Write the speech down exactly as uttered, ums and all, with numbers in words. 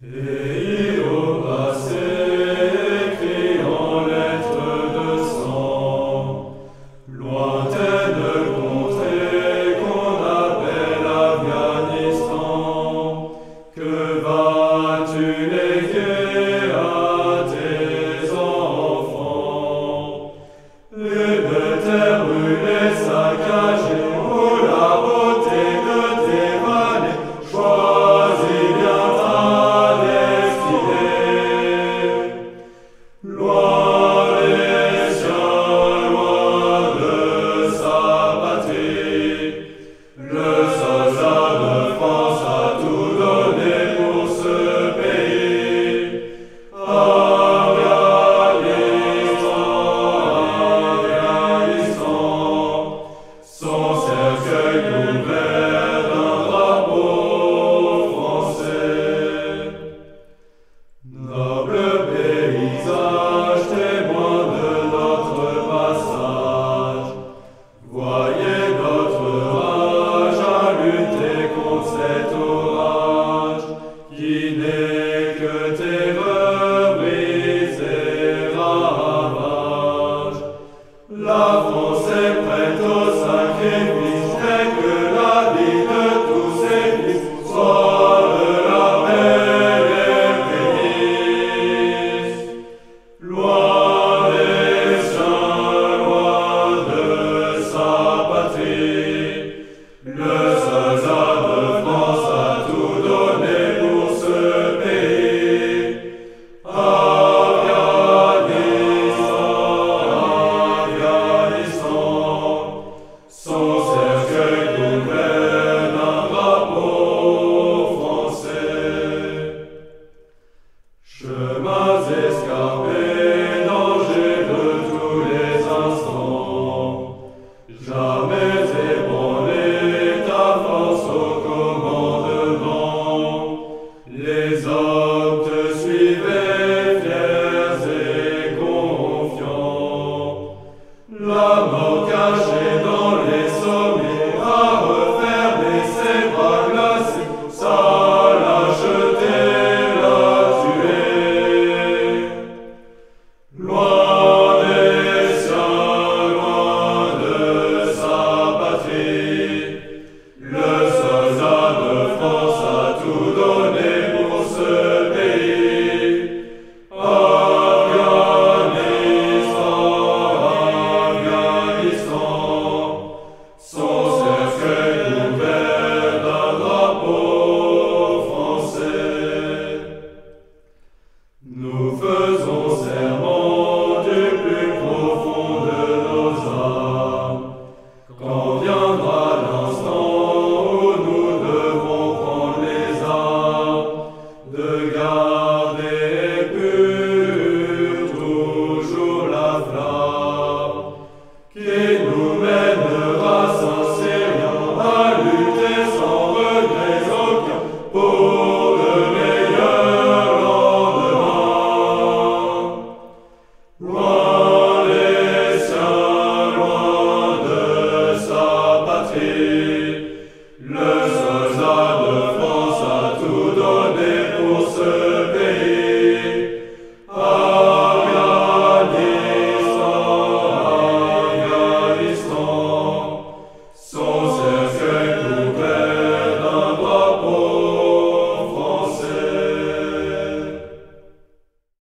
Et au passé, écrit en lettres de sang, lointaine contrée qu'on appelle Afghanistan, que vas-tu léguer à tes enfants? Une terre brûlée, saccagée, où la beauté de tes vallées choisit bien ta destinée. Loin des siens, loin de sa patrie, le soldat de France a tout donné pour ce pays. Son cercueil couvert d'un drapeau français. Noble paysage, témoin de notre passage, voyez notre rage à lutter contre cet orage, qui n'est que terreur, brise et ravage. La France est prête au sacrifice, dès que la vie de tous ses fils soit de la paix les prémices. Loin des siens, loin de sa patrie, le soldat de France a tout donné pour ce pays. Son cercueil couvert d'un drapeau français. Chemins escarpés, dangereux tous les instants, jamais ébranlé ta force au commandement. Les hommes